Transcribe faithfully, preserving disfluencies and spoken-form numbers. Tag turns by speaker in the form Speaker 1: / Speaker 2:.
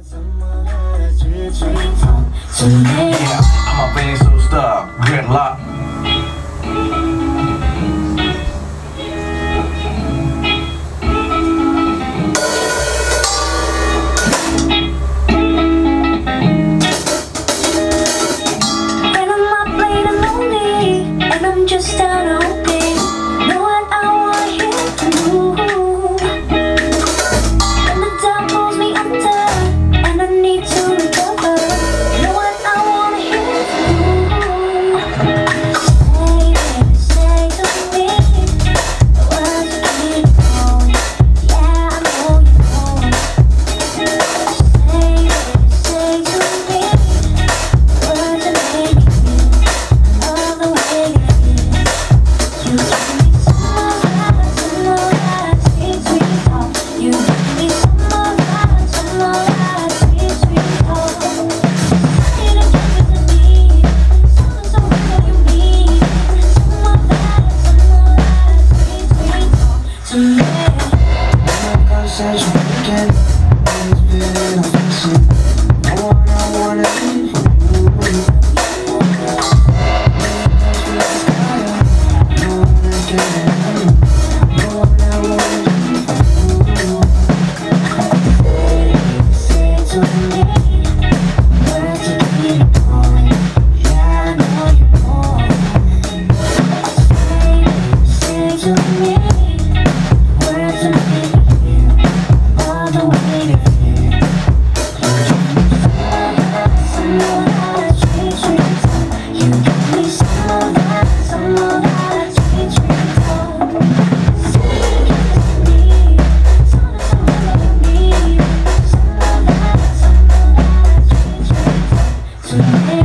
Speaker 1: Yeah, I'm a feeling so stuck, gridlock.
Speaker 2: When I'm not playing and lonely, and I'm just out hoping, know what I want him to do. When the doubt pulls me under, and I need to recover, know what I want him to do. Say, say to me, the words you keep going. Yeah, I know you know. Say, say to me, the words that make me feel. I love the way you feel. You give me some of that, some of that sweet, sweet talk. You give me some of that, some of that sweet, sweet talk. Say it again to me, something so real you mean. Some of that, some of that sweet, sweet talk to me.
Speaker 3: Conversation weekend, always feeling affection. No one I wanna be for you. No one I can handle. No one I wanna be for you.
Speaker 2: Say to me, words you keep going. Yeah, I know you want. Say, say to me, words that make me feel. All the way you feel. Some of that sweet, sweet talk. You give me some of that, some of that sweet, sweet talk. Say it again to me, something so real you mean. Some of that, some of that sweet, sweet talk to me.